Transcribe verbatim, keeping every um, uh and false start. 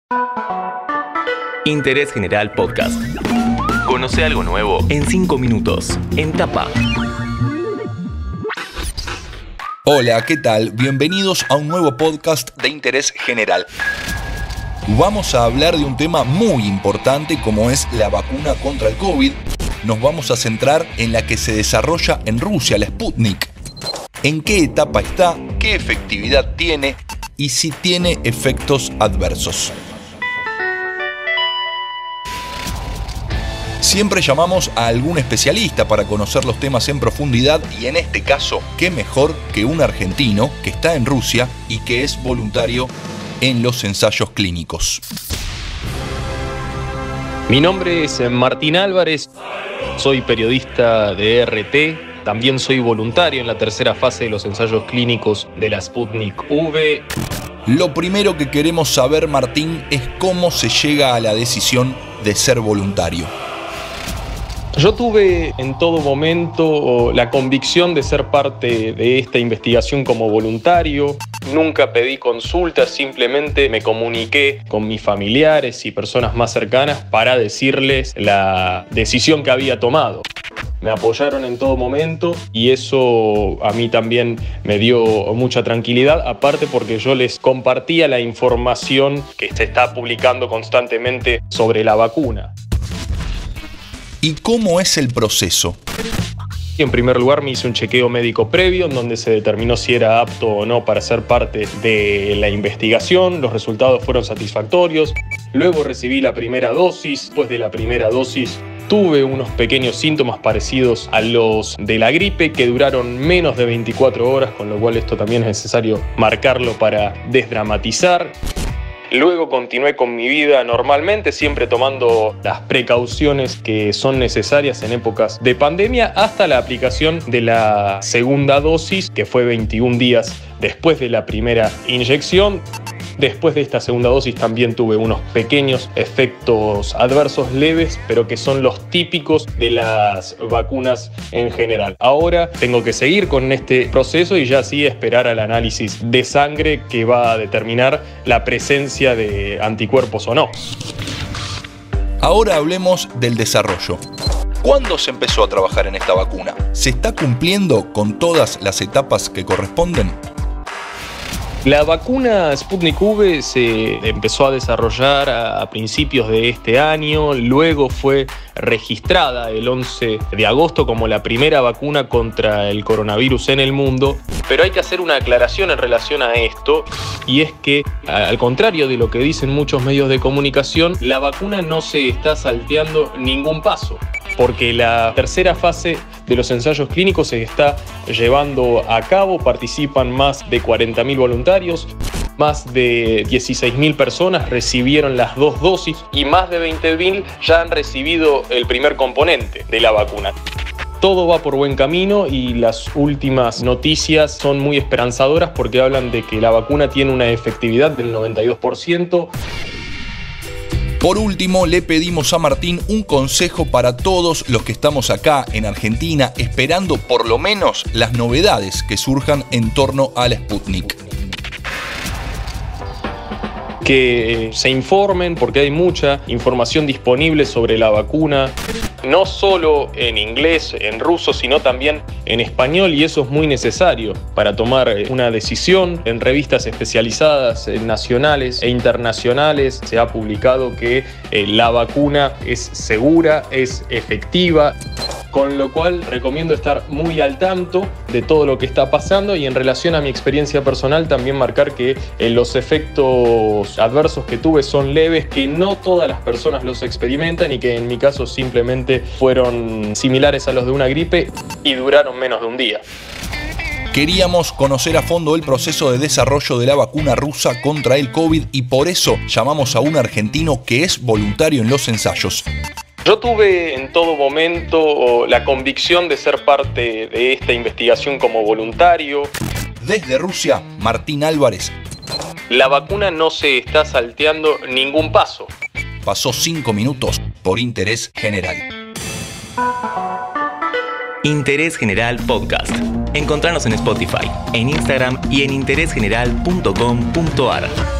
Interés General Podcast. Conoce algo nuevo en cinco minutos, en Tapa. Hola, ¿qué tal? Bienvenidos a un nuevo podcast de Interés General. Vamos a hablar de un tema muy importante como es la vacuna contra el COVID. Nos vamos a centrar en la que se desarrolla en Rusia, la Sputnik. ¿En qué etapa está? ¿Qué efectividad tiene? Y si tiene efectos adversos. Siempre llamamos a algún especialista para conocer los temas en profundidad y en este caso, qué mejor que un argentino que está en Rusia y que es voluntario en los ensayos clínicos. Mi nombre es Martín Álvarez, soy periodista de R T, también soy voluntario en la tercera fase de los ensayos clínicos de la Sputnik V. Lo primero que queremos saber, Martín, es cómo se llega a la decisión de ser voluntario. Yo tuve en todo momento la convicción de ser parte de esta investigación como voluntario. Nunca pedí consultas, simplemente me comuniqué con mis familiares y personas más cercanas para decirles la decisión que había tomado. Me apoyaron en todo momento y eso a mí también me dio mucha tranquilidad, aparte porque yo les compartía la información que se está publicando constantemente sobre la vacuna. ¿Y cómo es el proceso? En primer lugar me hice un chequeo médico previo en donde se determinó si era apto o no para ser parte de la investigación. Los resultados fueron satisfactorios. Luego recibí la primera dosis. Después de la primera dosis tuve unos pequeños síntomas parecidos a los de la gripe que duraron menos de veinticuatro horas, con lo cual esto también es necesario marcarlo para desdramatizar. Luego continué con mi vida normalmente, siempre tomando las precauciones que son necesarias en épocas de pandemia, hasta la aplicación de la segunda dosis, que fue veintiún días después de la primera inyección. Después de esta segunda dosis también tuve unos pequeños efectos adversos leves, pero que son los típicos de las vacunas en general. Ahora tengo que seguir con este proceso y ya sí esperar al análisis de sangre que va a determinar la presencia de anticuerpos o no. Ahora hablemos del desarrollo. ¿Cuándo se empezó a trabajar en esta vacuna? ¿Se está cumpliendo con todas las etapas que corresponden? La vacuna Sputnik V se empezó a desarrollar a principios de este año, luego fue registrada el once de agosto como la primera vacuna contra el coronavirus en el mundo. Pero hay que hacer una aclaración en relación a esto, y es que, al contrario de lo que dicen muchos medios de comunicación, la vacuna no se está salteando ningún paso, porque la tercera fase de los ensayos clínicos se está llevando a cabo. Participan más de cuarenta mil voluntarios, más de dieciséis mil personas recibieron las dos dosis y más de veinte mil ya han recibido el primer componente de la vacuna. Todo va por buen camino y las últimas noticias son muy esperanzadoras porque hablan de que la vacuna tiene una efectividad del noventa y dos por ciento. Por último, le pedimos a Martín un consejo para todos los que estamos acá en Argentina esperando por lo menos las novedades que surjan en torno a la Sputnik. Que se informen porque hay mucha información disponible sobre la vacuna, no solo en inglés, en ruso, sino también en español, y eso es muy necesario para tomar una decisión. En revistas especializadas nacionales e internacionales se ha publicado que eh, la vacuna es segura, es efectiva, con lo cual recomiendo estar muy al tanto de todo lo que está pasando, y en relación a mi experiencia personal también marcar que eh, los efectos adversos que tuve son leves, que no todas las personas los experimentan y que en mi caso simplemente fueron similares a los de una gripe y duraron menos de un día. Queríamos conocer a fondo el proceso de desarrollo de la vacuna rusa contra el COVID y por eso llamamos a un argentino que es voluntario en los ensayos. Yo tuve en todo momento la convicción de ser parte de esta investigación como voluntario. Desde Rusia, Martín Álvarez. La vacuna no se está salteando ningún paso. Pasó cinco minutos por Interés General. Interés General Podcast. Encontranos en Spotify, en Instagram y en interés general punto com punto a r.